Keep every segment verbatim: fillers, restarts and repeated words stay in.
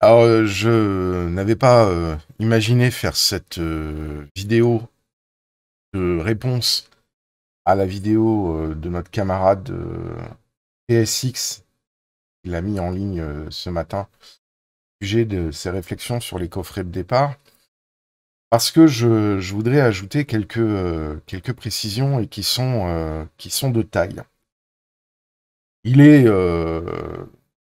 Alors, euh, je n'avais pas euh, imaginé faire cette euh, vidéo de réponse à la vidéo euh, de notre camarade euh, P S X. Il a mis en ligne euh, ce matin au sujet de ses réflexions sur les coffrets de départ. Parce que je, je voudrais ajouter quelques, euh, quelques précisions et qui sont, euh, qui sont de taille. Il est euh,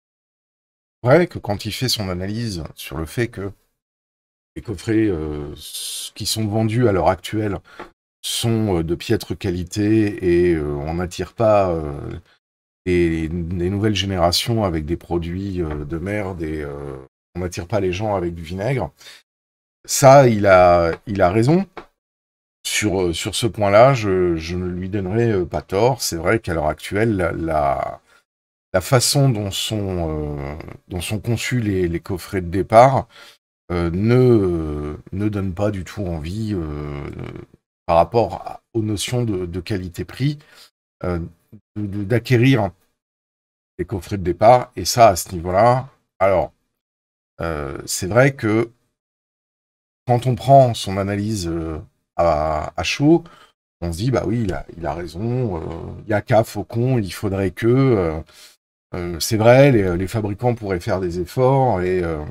vrai que quand il fait son analyse sur le fait que les coffrets euh, qui sont vendus à l'heure actuelle sont euh, de piètre qualité et euh, on n'attire pas euh, des, des nouvelles générations avec des produits euh, de merde et euh, on n'attire pas les gens avec du vinaigre. Ça, il a, il a raison. Sur, euh, sur ce point-là, je, je ne lui donnerai euh, pas tort. C'est vrai qu'à l'heure actuelle, la, la, la façon dont sont, euh, dont sont conçus les, les coffrets de départ euh, ne, euh, ne donne pas du tout envie euh, par rapport à- aux notions de, de qualité-prix euh, de- de- d'acquérir les coffrets de départ. Et ça, à ce niveau-là, alors, euh, c'est vrai que quand on prend son analyse euh, à, à chaud, on se dit, bah oui, il a, il a raison, euh, il y a qu'à Faucon, il faudrait que... euh, euh, c'est vrai, les, les fabricants pourraient faire des efforts, et, euh,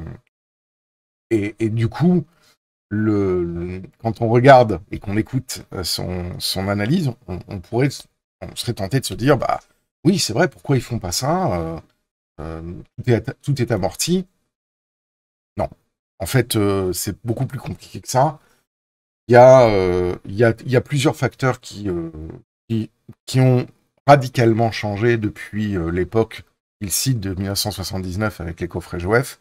et, et du coup, le, le- quand on regarde et qu'on écoute euh, son, son analyse, on, on pourrait, on serait tenté de se dire, bah oui, c'est vrai, pourquoi ils font pas ça euh, euh, tout est, tout est amorti. Non. En fait, euh, c'est beaucoup plus compliqué que ça. Il y a, euh, il y a, il y a plusieurs facteurs qui, euh, qui, qui ont radicalement changé depuis euh, l'époque qu'il cite de mille neuf cent soixante-dix-neuf avec les coffrets J O E F,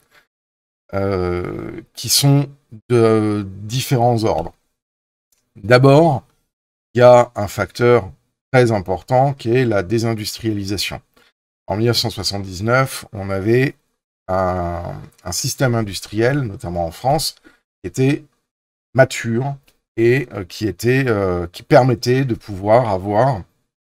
euh, qui sont de différents ordres. D'abord, il y a un facteur très important qui est la désindustrialisation. En mille neuf cent soixante-dix-neuf, on avait un, un système industriel, notamment en France, qui était mature et euh, qui, était, euh, qui permettait de pouvoir avoir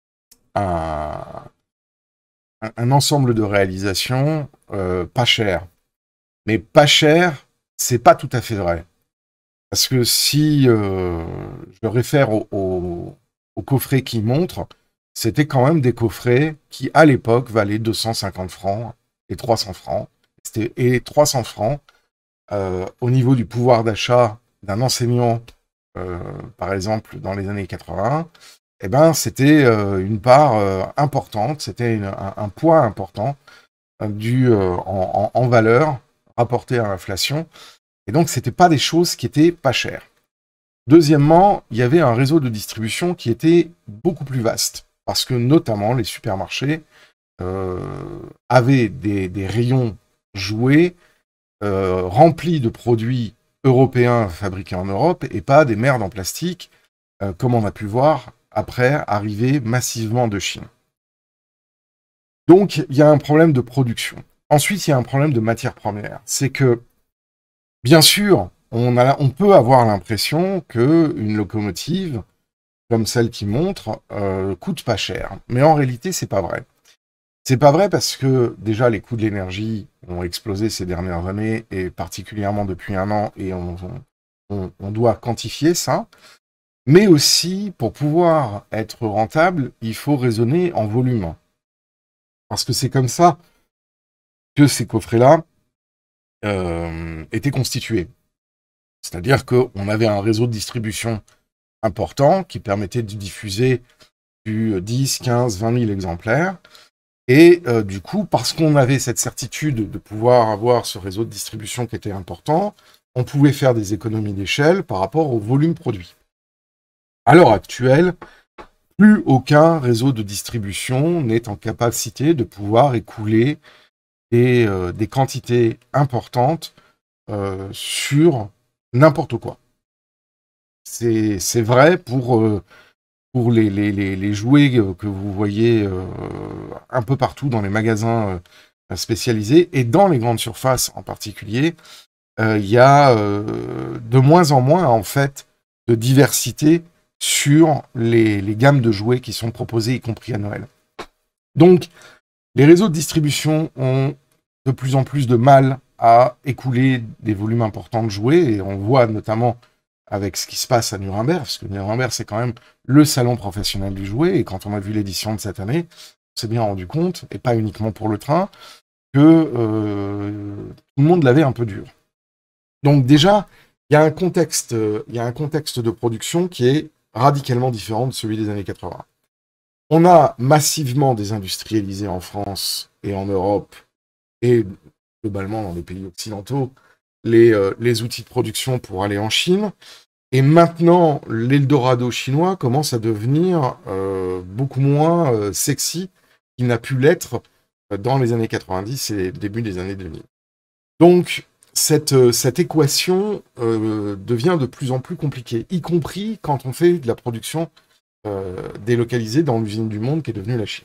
un, un, un ensemble de réalisations euh, pas chères. Mais pas cher, c'est pas tout à fait vrai. Parce que si euh, je réfère au, au, au coffret qui montre, c'était quand même des coffrets qui, à l'époque, valaient deux cent cinquante francs et trois cents francs. C'était, et trois cents francs, euh, au niveau du pouvoir d'achat d'un enseignant, euh, par exemple, dans les années quatre-vingts, eh ben, c'était euh, une part euh, importante, c'était une- un, un poids important euh, du, euh, en, en, en valeur rapporté à l'inflation. Et donc, c'était pas des choses qui étaient pas chères. Deuxièmement, il y avait un réseau de distribution qui était beaucoup plus vaste, parce que notamment les supermarchés euh, avaient des, des rayons jouets euh, remplis de produits européens fabriqués en Europe et pas des merdes en plastique, euh, comme on a pu voir après arriver massivement de Chine. Donc, il y a un problème de production. Ensuite, il y a un problème de matière première. C'est que, bien sûr, on, a, on peut avoir l'impression qu'une locomotive comme celle qui montre, euh, coûte pas cher. Mais en réalité, c'est pas vrai. C'est pas vrai parce que déjà les coûts de l'énergie ont explosé ces dernières années et particulièrement depuis un an et on, on, on doit quantifier ça. Mais aussi, pour pouvoir être rentable, il faut raisonner en volume. Parce que c'est comme ça que ces coffrets-là euh, étaient constitués. C'est-à-dire qu'on avait un réseau de distribution important qui permettait de diffuser du dix, quinze, vingt mille exemplaires. Et euh, du coup, parce qu'on avait cette certitude de pouvoir avoir ce réseau de distribution qui était important, on pouvait faire des économies d'échelle par rapport au volume produit. À l'heure actuelle, plus aucun réseau de distribution n'est en capacité de pouvoir écouler des, euh, des quantités importantes euh, sur n'importe quoi. C'est, c'est vrai pour, euh, pour les, les, les, les jouets que vous voyez euh, un peu partout dans les magasins euh, spécialisés et dans les grandes surfaces en particulier, euh, il y a euh, de moins en moins en fait de diversité sur les, les gammes de jouets qui sont proposées, y compris à Noël. Donc, les réseaux de distribution ont de plus en plus de mal à écouler des volumes importants de jouets, et on voit notamment avec ce qui se passe à Nuremberg, parce que Nuremberg, c'est quand même le salon professionnel du jouet, et quand on a vu l'édition de cette année, on s'est bien rendu compte, et pas uniquement pour le train, que euh, tout le monde l'avait un peu dur. Donc déjà, il y a un contexte, il y a un contexte de production qui est radicalement différent de celui des années quatre-vingts. On a massivement désindustrialisé en France et en Europe, et globalement dans les pays occidentaux, les, euh, les outils de production pour aller en Chine. Et maintenant, l'Eldorado chinois commence à devenir euh, beaucoup moins euh, sexy qu'il n'a pu l'être dans les années quatre-vingt-dix et le début des années deux mille. Donc, cette, euh, cette équation euh, devient de plus en plus compliquée, y compris quand on fait de la production euh, délocalisée dans l'usine du monde qui est devenue la Chine.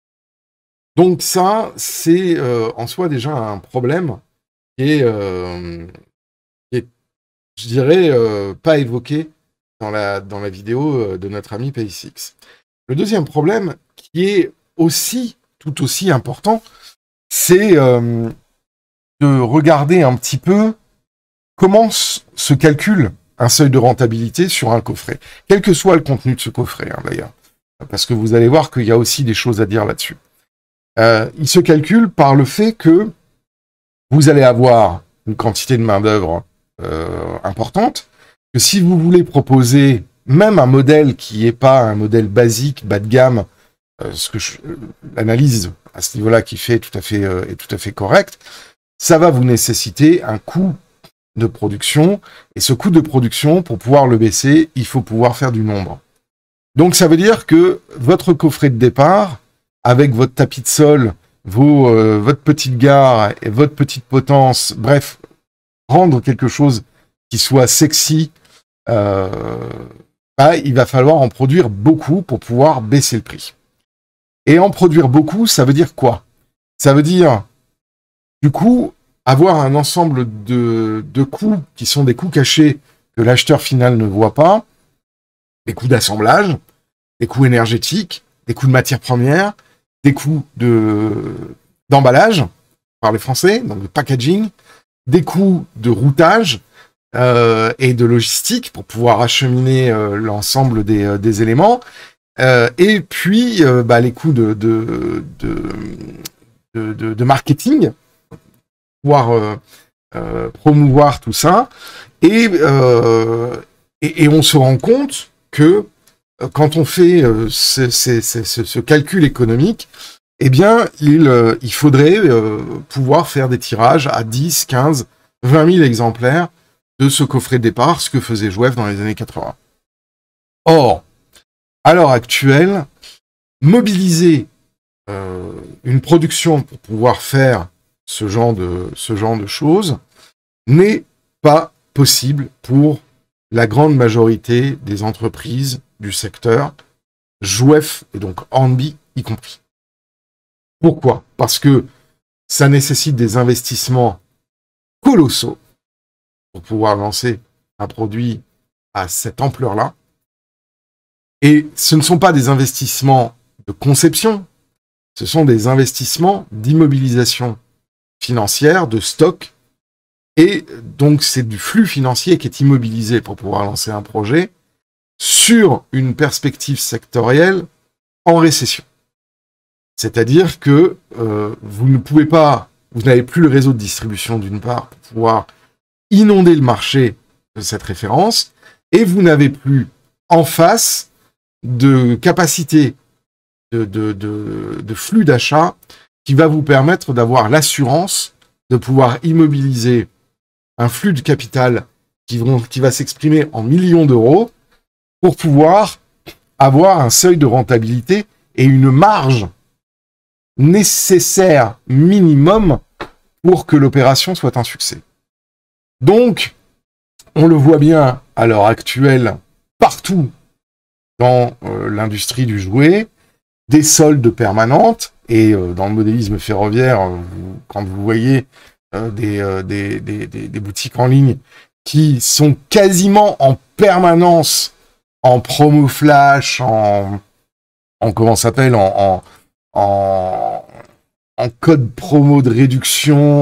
Donc ça, c'est euh, en soi déjà un problème qui est, euh, qui est je dirais, euh, pas évoqué dans la, dans la vidéo de notre ami PaySix. Le deuxième problème, qui est aussi, tout aussi important, c'est euh, de regarder un petit peu comment se calcule un seuil de rentabilité sur un coffret, quel que soit le contenu de ce coffret, hein, d'ailleurs, parce que vous allez voir qu'il y a aussi des choses à dire là-dessus. Euh, il se calcule par le fait que vous allez avoir une quantité de main-d'œuvre euh, importante, que si vous voulez proposer même un modèle qui n'est pas un modèle basique, bas de gamme, euh, ce que je, l'analyse à ce niveau-là qui fait tout à fait euh, est tout à fait correcte, ça va vous nécessiter un coût de production, et ce coût de production, pour pouvoir le baisser, il faut pouvoir faire du nombre. Donc ça veut dire que votre coffret de départ, avec votre tapis de sol, vos, euh, votre petite gare et votre petite potence, bref, rendre quelque chose qui soit sexy, euh, bah, il va falloir en produire beaucoup pour pouvoir baisser le prix. Et en produire beaucoup, ça veut dire quoi? Ça veut dire, du coup, avoir un ensemble de, de coûts qui sont des coûts cachés que l'acheteur final ne voit pas, des coûts d'assemblage, des coûts énergétiques, des coûts de matières premières, des coûts de, d'emballage, par les Français, donc de packaging, des coûts de routage euh, et de logistique pour pouvoir acheminer euh, l'ensemble des, euh, des éléments, euh, et puis euh, bah, les coûts de, de, de, de, de, de marketing, pouvoir euh, euh, promouvoir tout ça, et, euh, et, et on se rend compte que euh, quand on fait euh, ce, ce, ce, ce calcul économique, eh bien, il, euh, il faudrait euh, pouvoir faire des tirages à dix, quinze, vingt mille exemplaires de ce coffret de départ, ce que faisait Jouef dans les années quatre-vingts. Or, à l'heure actuelle, mobiliser euh, une production pour pouvoir faire ce genre de, ce genre de choses n'est pas possible pour la grande majorité des entreprises du secteur, Jouef et donc Hornby y compris. Pourquoi? Parce que ça nécessite des investissements colossaux pour pouvoir lancer un produit à cette ampleur-là. Et ce ne sont pas des investissements de conception, ce sont des investissements d'immobilisation financière, de stock, et donc c'est du flux financier qui est immobilisé pour pouvoir lancer un projet sur une perspective sectorielle en récession. C'est-à-dire que euh, vous ne pouvez pas, vous n'avez plus le réseau de distribution d'une part pour pouvoir inonder le marché de cette référence, et vous n'avez plus en face de capacité de, de, de, de flux d'achat qui va vous permettre d'avoir l'assurance de pouvoir immobiliser un flux de capital qui, vont, qui va s'exprimer en millions d'euros pour pouvoir avoir un seuil de rentabilité et une marge nécessaire minimum pour que l'opération soit un succès. Donc, on le voit bien à l'heure actuelle partout dans euh, l'industrie du jouet, des soldes permanentes, et euh, dans le modélisme ferroviaire, euh, vous, quand vous voyez euh, des, euh, des, des, des, des boutiques en ligne qui sont quasiment en permanence en promo flash, en, en comment ça s'appelle, en, en, en, en code promo de réduction, en,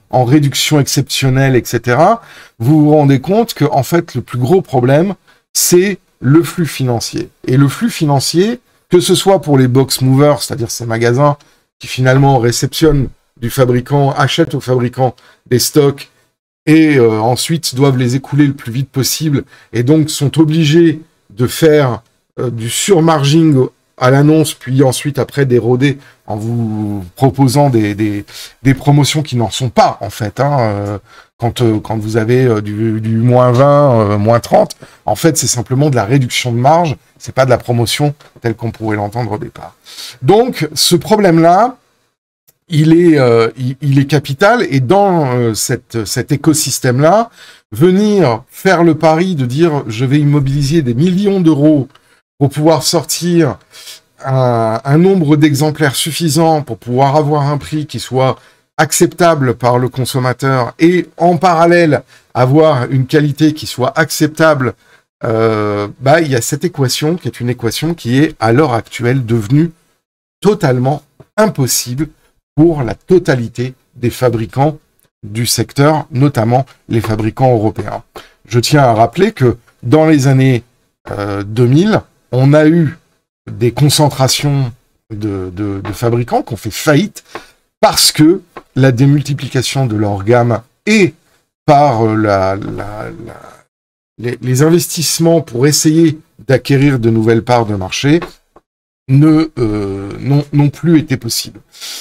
en réduction exceptionnelle, et cetera, vous vous rendez compte que en fait, le plus gros problème, c'est le flux financier. Et le flux financier, que ce soit pour les box movers, c'est-à-dire ces magasins qui finalement réceptionnent du fabricant, achètent au fabricant des stocks et euh, ensuite doivent les écouler le plus vite possible et donc sont obligés de faire euh, du surmarging à l'annonce, puis ensuite après d'éroder en vous proposant des, des, des promotions qui n'en sont pas en fait. Hein, euh, quand, euh, quand vous avez euh, du, du moins vingt, euh, moins trente, en fait c'est simplement de la réduction de marge, c'est pas de la promotion telle qu'on pourrait l'entendre au départ. Donc ce problème-là, il est, euh, il, il est capital, et dans euh, cette, cet écosystème-là, venir faire le pari de dire je vais immobiliser des millions d'euros pour pouvoir sortir un, un nombre d'exemplaires suffisant pour pouvoir avoir un prix qui soit acceptable par le consommateur et en parallèle avoir une qualité qui soit acceptable, euh, bah, il y a cette équation qui est une équation qui est à l'heure actuelle devenue totalement impossible pour la totalité des fabricants du secteur, notamment les fabricants européens. Je tiens à rappeler que dans les années euh, deux mille, on a eu des concentrations de, de, de fabricants qui ont fait faillite parce que la démultiplication de leur gamme et par la, la, la, les, les investissements pour essayer d'acquérir de nouvelles parts de marché ne euh, n'ont non plus été possibles.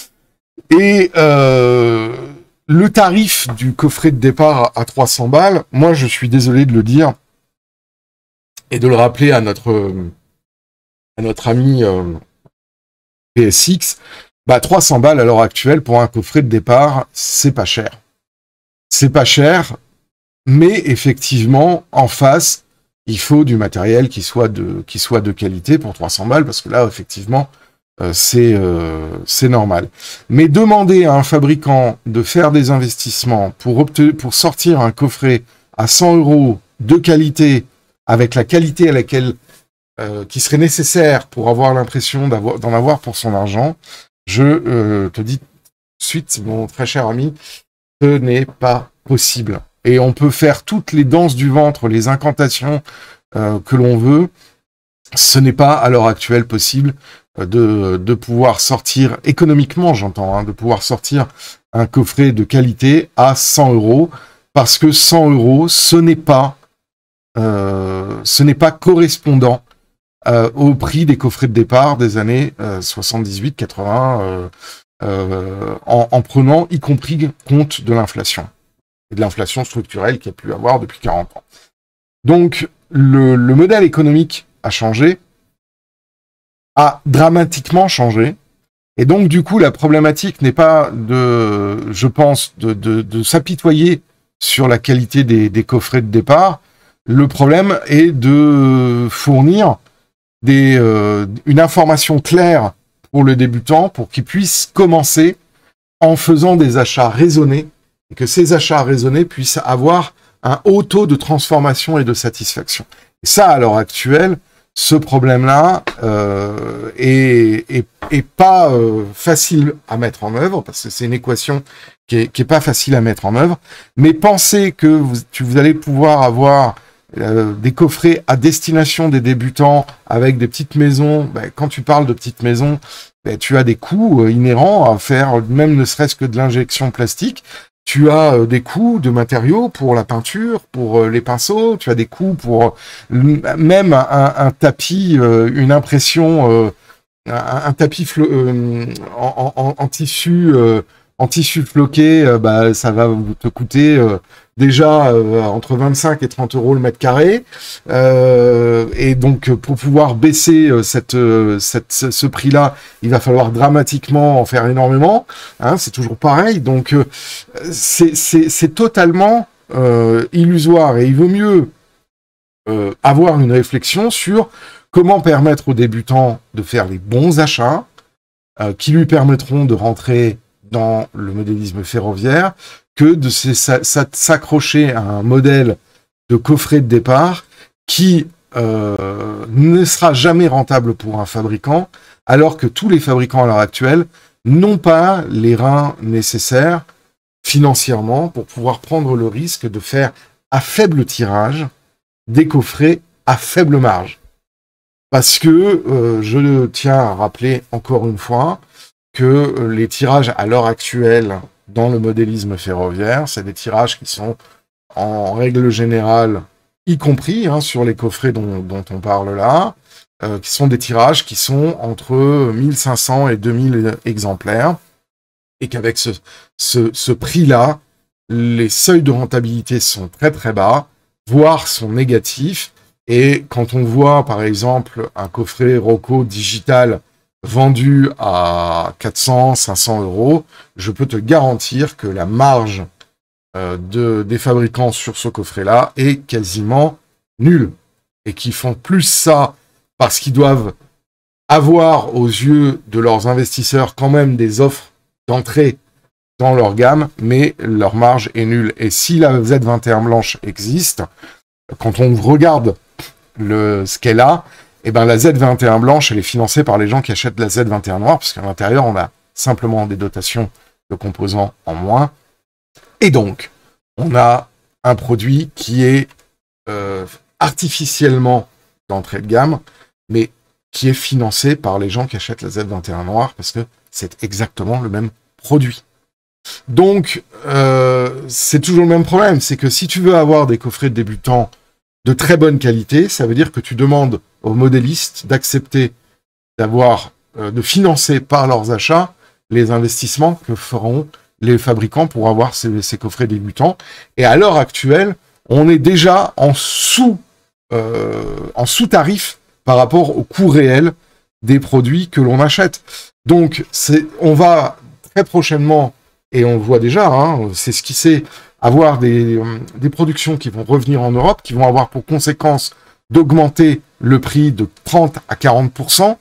Et euh, le tarif du coffret de départ à trois cents balles, moi je suis désolé de le dire et de le rappeler à notre à notre ami euh, P S X, bah trois cents balles à l'heure actuelle pour un coffret de départ, c'est pas cher. C'est pas cher, mais effectivement en face, il faut du matériel qui soit de qui soit de qualité pour trois cents balles parce que là effectivement Euh, c'est euh, c'est normal. Mais demander à un fabricant de faire des investissements pour, obtenir, pour sortir un coffret à cent euros de qualité, avec la qualité à laquelle euh, qui serait nécessaire pour avoir l'impression d'avoir d'en avoir pour son argent, je euh, te dis tout de suite, mon très cher ami, ce n'est pas possible. Et on peut faire toutes les danses du ventre, les incantations euh, que l'on veut, ce n'est pas à l'heure actuelle possible de, de pouvoir sortir, économiquement j'entends, hein, de pouvoir sortir un coffret de qualité à cent euros, parce que cent euros, ce n'est pas, euh, ce n'est pas correspondant euh, au prix des coffrets de départ des années euh, soixante-dix-huit quatre-vingts, euh, euh, en, en prenant y compris compte de l'inflation, et de l'inflation structurelle qu'il y a pu avoir depuis quarante ans. Donc, le, le modèle économique a changé, a dramatiquement changé, et donc du coup la problématique n'est pas de, je pense, de, de, de s'apitoyer sur la qualité des, des coffrets de départ. Le problème est de fournir des, euh, une information claire pour le débutant, pour qu'il puisse commencer en faisant des achats raisonnés, et que ces achats raisonnés puissent avoir un haut taux de transformation et de satisfaction. Et ça, à l'heure actuelle, ce problème-là euh, est, est, est pas euh, facile à mettre en œuvre, parce que c'est une équation qui est, qui est pas facile à mettre en œuvre. Mais pensez que vous, tu, vous allez pouvoir avoir euh, des coffrets à destination des débutants avec des petites maisons. Ben, quand tu parles de petites maisons, ben, tu as des coûts euh, inhérents à faire, même ne serait-ce que de l'injection plastique. Tu as euh, des coûts de matériaux pour la peinture, pour euh, les pinceaux, tu as des coûts pour euh, même un, un tapis, euh, une impression, euh, un, un tapis euh, en, en, en tissu, euh, en tissu floqué, euh, bah, ça va te coûter euh, déjà euh, entre vingt-cinq et trente euros le mètre carré. Euh, et donc, pour pouvoir baisser euh, cette, euh, cette, ce, ce prix-là, il va falloir dramatiquement en faire énormément. Hein, c'est toujours pareil. Donc, euh, c'est, c'est, c'est totalement euh, illusoire. Et il vaut mieux euh, avoir une réflexion sur comment permettre aux débutants de faire les bons achats euh, qui lui permettront de rentrer dans le modélisme ferroviaire, que de s'accrocher à un modèle de coffret de départ qui euh, ne sera jamais rentable pour un fabricant, alors que tous les fabricants à l'heure actuelle n'ont pas les reins nécessaires financièrement pour pouvoir prendre le risque de faire à faible tirage des coffrets à faible marge. Parce que euh, je tiens à rappeler encore une fois que les tirages à l'heure actuelle dans le modélisme ferroviaire, c'est des tirages qui sont en règle générale, y compris hein, sur les coffrets dont, dont on parle là, euh, qui sont des tirages qui sont entre mille cinq cents et deux mille exemplaires, et qu'avec ce, ce, ce prix-là, les seuils de rentabilité sont très très bas, voire sont négatifs, et quand on voit par exemple un coffret Roco digital vendu à quatre cents, cinq cents euros, je peux te garantir que la marge euh, de, des fabricants sur ce coffret-là est quasiment nulle. Et qui font plus ça parce qu'ils doivent avoir aux yeux de leurs investisseurs quand même des offres d'entrée dans leur gamme, mais leur marge est nulle. Et si la Z vingt et un blanche existe, quand on regarde le, ce qu'elle a, et ben la Z vingt et un blanche, elle est financée par les gens qui achètent la Z vingt et un noire, parce qu'à l'intérieur, on a simplement des dotations de composants en moins. Et donc, on a un produit qui est euh, artificiellement d'entrée de gamme, mais qui est financé par les gens qui achètent la Z vingt et un noire, parce que c'est exactement le même produit. Donc, euh, c'est toujours le même problème, c'est que si tu veux avoir des coffrets de débutants de très bonne qualité, ça veut dire que tu demandes aux modélistes d'accepter d'avoir, euh, de financer par leurs achats les investissements que feront les fabricants pour avoir ces, ces coffrets débutants. Et à l'heure actuelle, on est déjà en sous, euh, en sous-tarif par rapport au coût réel des produits que l'on achète. Donc, c'est, on va très prochainement, et on le voit déjà, hein, c'est ce qui sait, avoir des, des productions qui vont revenir en Europe, qui vont avoir pour conséquence d'augmenter le prix de trente à quarante pour cent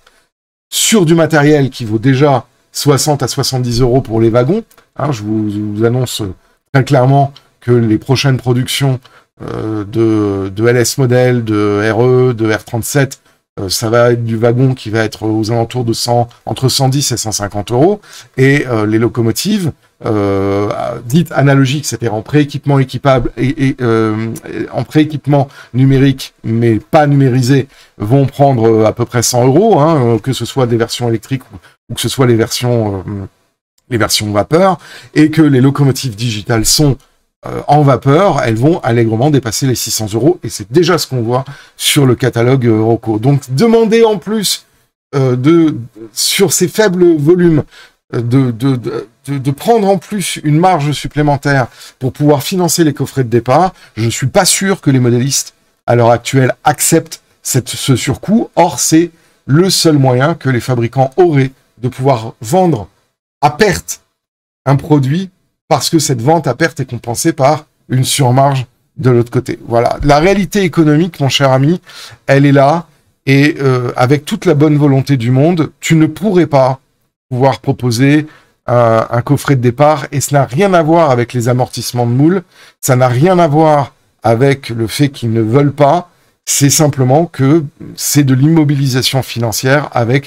sur du matériel qui vaut déjà soixante à soixante-dix euros pour les wagons. Hein, je, vous, je vous annonce très clairement que les prochaines productions euh, de, de L S Model, de R E, de R trente-sept, euh, ça va être du wagon qui va être aux alentours de cent, entre cent dix et cent cinquante euros. Et euh, les locomotives, Euh, dites analogiques, c'est-à-dire en prééquipement équipable et, et euh, en prééquipement numérique, mais pas numérisé, vont prendre à peu près cent euros, hein, que ce soit des versions électriques ou, ou que ce soit les versions, euh, les versions vapeur, et que les locomotives digitales sont euh, en vapeur, elles vont allègrement dépasser les six cents euros, et c'est déjà ce qu'on voit sur le catalogue euh, Roco. Donc, demander en plus euh, de, sur ces faibles volumes, De, de, de, de prendre en plus une marge supplémentaire pour pouvoir financer les coffrets de départ, je ne suis pas sûr que les modélistes, à l'heure actuelle, acceptent cette, ce surcoût. Or, c'est le seul moyen que les fabricants auraient de pouvoir vendre à perte un produit, parce que cette vente à perte est compensée par une surmarge de l'autre côté. Voilà. La réalité économique, mon cher ami, elle est là, et euh, avec toute la bonne volonté du monde, tu ne pourrais pas pouvoir proposer un, un coffret de départ, et ça n'a rien à voir avec les amortissements de moule, ça n'a rien à voir avec le fait qu'ils ne veulent pas, c'est simplement que c'est de l'immobilisation financière avec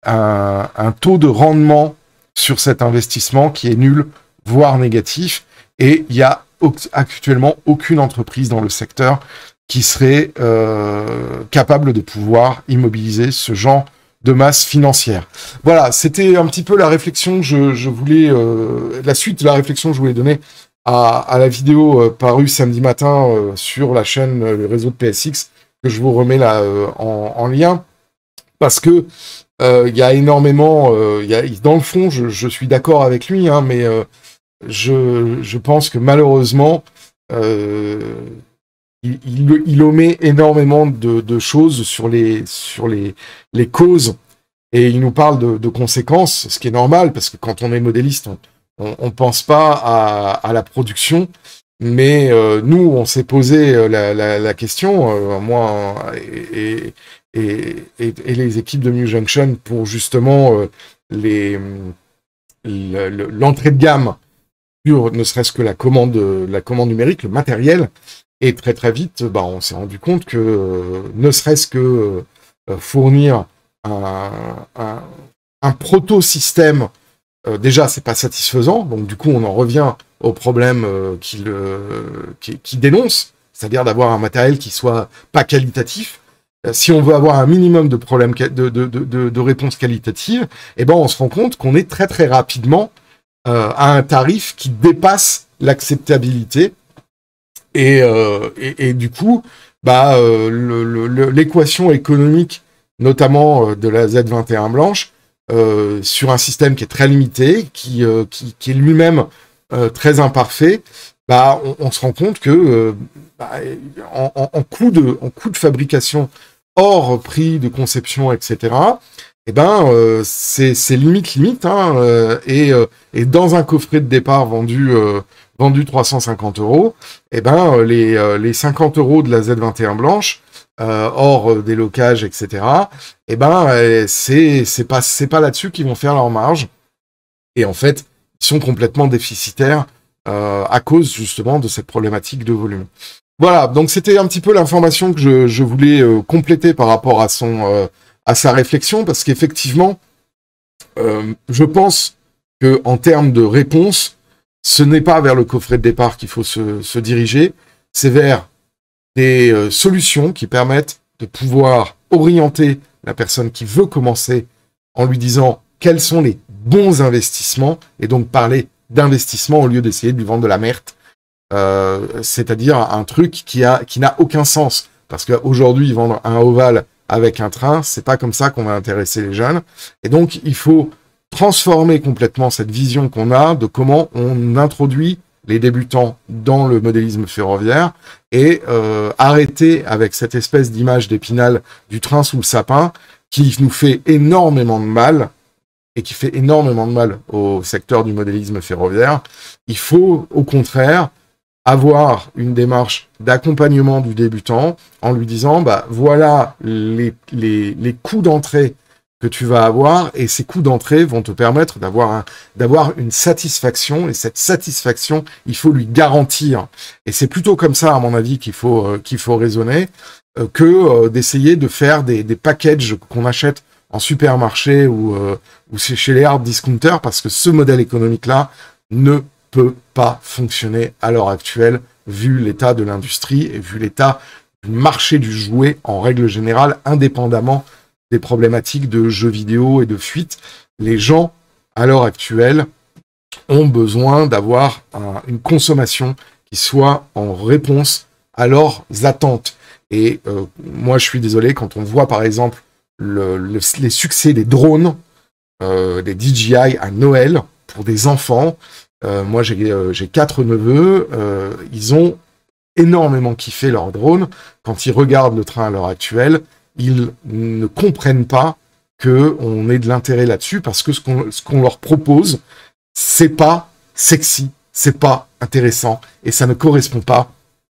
un, un taux de rendement sur cet investissement qui est nul, voire négatif, et il y a actuellement aucune entreprise dans le secteur qui serait euh, capable de pouvoir immobiliser ce genre de masse financière. Voilà, c'était un petit peu la réflexion que je, je voulais, euh, la suite de la réflexion que je voulais donner à, à la vidéo euh, parue samedi matin euh, sur la chaîne, euh, le réseau de P S X, que je vous remets là euh, en, en lien, parce que il euh, y a énormément, euh, y a, dans le fond, je, je suis d'accord avec lui, hein, mais euh, je, je pense que malheureusement, euh, Il, il, il omet énormément de, de choses sur les, sur les, les causes, et il nous parle de, de conséquences, ce qui est normal, parce que quand on est modéliste, on ne pense pas à, à la production, mais euh, nous, on s'est posé la, la, la question, euh, moi et, et, et, et les équipes de New Junction, pour justement euh, les, l'entrée de gamme sur ne serait-ce que la commande, la commande numérique, le matériel. Et très très vite, bah, on s'est rendu compte que euh, ne serait-ce que euh, fournir un, un, un proto-système euh, déjà, c'est pas satisfaisant, donc du coup, on en revient au problème euh, qu'il euh, qui, qui dénonce, c'est-à-dire d'avoir un matériel qui soit pas qualitatif. Euh, si on veut avoir un minimum de problèmes de, de, de, de, de réponses qualitatives, eh ben, on se rend compte qu'on est très très rapidement euh, à un tarif qui dépasse l'acceptabilité. Et, euh, et, et du coup, bah, euh, l'équation économique, notamment euh, de la Z vingt et un blanche, euh, sur un système qui est très limité, qui, euh, qui, qui est lui-même euh, très imparfait, bah, on, on se rend compte que euh, bah, en, en, en, coût de, en coût de fabrication, hors prix de conception, et cetera, eh ben, euh, c'est limite limite, hein, euh, et, euh, et dans un coffret de départ vendu... Euh, vendu trois cent cinquante euros, eh ben, les, euh, les cinquante euros de la Z vingt et un blanche, euh, hors euh, délocage, et cetera, eh ben, euh, c'est c'est pas, c'est pas là-dessus qu'ils vont faire leur marge. Et en fait, ils sont complètement déficitaires euh, à cause, justement, de cette problématique de volume. Voilà, donc c'était un petit peu l'information que je, je voulais euh, compléter par rapport à, son, euh, à sa réflexion, parce qu'effectivement, euh, je pense qu'en termes de réponse, ce n'est pas vers le coffret de départ qu'il faut se, se diriger, c'est vers des euh, solutions qui permettent de pouvoir orienter la personne qui veut commencer en lui disant quels sont les bons investissements, et donc parler d'investissement au lieu d'essayer de lui vendre de la merde, euh, c'est-à-dire un truc qui a qui n'a aucun sens, parce qu'aujourd'hui, vendre un ovale avec un train, c'est pas comme ça qu'on va intéresser les jeunes, et donc il faut transformer complètement cette vision qu'on a de comment on introduit les débutants dans le modélisme ferroviaire et euh, arrêter avec cette espèce d'image d'Épinal du train sous le sapin qui nous fait énormément de mal et qui fait énormément de mal au secteur du modélisme ferroviaire. Il faut au contraire avoir une démarche d'accompagnement du débutant en lui disant bah voilà les, les, les coûts d'entrée que tu vas avoir, et ces coûts d'entrée vont te permettre d'avoir un, d'avoir une satisfaction, et cette satisfaction, il faut lui garantir. Et c'est plutôt comme ça, à mon avis, qu'il faut, euh, qu'il faut raisonner, euh, que euh, d'essayer de faire des, des packages qu'on achète en supermarché ou, euh, ou c'est chez les hard discounters, parce que ce modèle économique-là ne peut pas fonctionner à l'heure actuelle, vu l'état de l'industrie et vu l'état du marché du jouet en règle générale, indépendamment des problématiques de jeux vidéo et de fuite. Les gens, à l'heure actuelle, ont besoin d'avoir un, une consommation qui soit en réponse à leurs attentes. Et euh, moi, je suis désolé, quand on voit, par exemple, le, le, les succès des drones, euh, des D J I à Noël, pour des enfants, euh, moi, j'ai euh, j'ai quatre neveux, euh, ils ont énormément kiffé leur drone. Quand ils regardent le train à l'heure actuelle, ils ne comprennent pas qu'on ait de l'intérêt là-dessus, parce que ce qu'on ce qu'on leur propose, c'est pas sexy, c'est pas intéressant, et ça ne correspond pas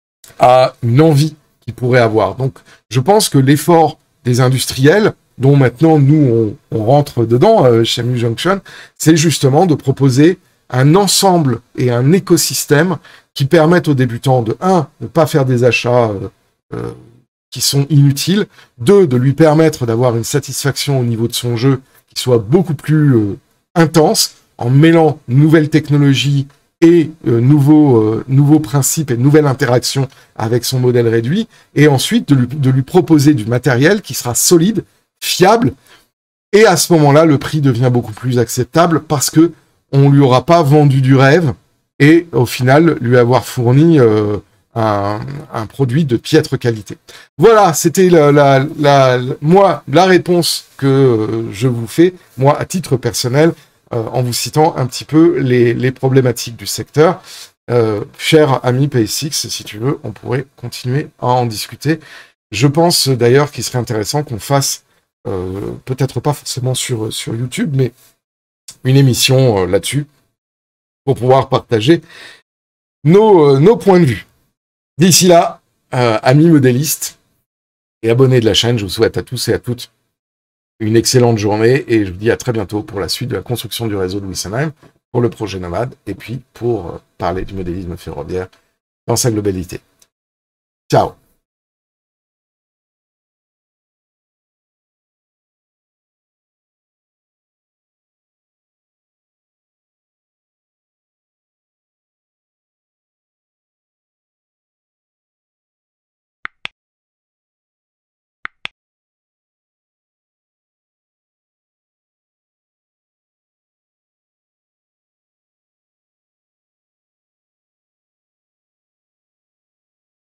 à une envie qu'ils pourraient avoir. Donc, je pense que l'effort des industriels, dont maintenant nous on, on rentre dedans euh, chez Mu Junction, c'est justement de proposer un ensemble et un écosystème qui permettent aux débutants de un, ne pas faire des achats euh, euh, qui sont inutiles, deux, de lui permettre d'avoir une satisfaction au niveau de son jeu qui soit beaucoup plus euh, intense, en mêlant nouvelles technologies et euh, nouveaux, euh, nouveaux principes et nouvelles interactions avec son modèle réduit, et ensuite de lui, de lui proposer du matériel qui sera solide, fiable, et à ce moment-là, le prix devient beaucoup plus acceptable parce que on lui aura pas vendu du rêve, et au final, lui avoir fourni euh, Un, un produit de piètre qualité. Voilà, c'était la, la, la, la, moi la réponse que euh, je vous fais, moi à titre personnel, euh, en vous citant un petit peu les, les problématiques du secteur. Euh, cher ami P S X, si tu veux, on pourrait continuer à en discuter. Je pense d'ailleurs qu'il serait intéressant qu'on fasse, euh, peut-être pas forcément sur, sur YouTube, mais une émission euh, là-dessus, pour pouvoir partager nos, euh, nos points de vue. D'ici là, euh, amis modélistes et abonnés de la chaîne, je vous souhaite à tous et à toutes une excellente journée, et je vous dis à très bientôt pour la suite de la construction du réseau de Wessenheim, pour le projet Nomade, et puis pour euh, parler du modélisme ferroviaire dans sa globalité. Ciao!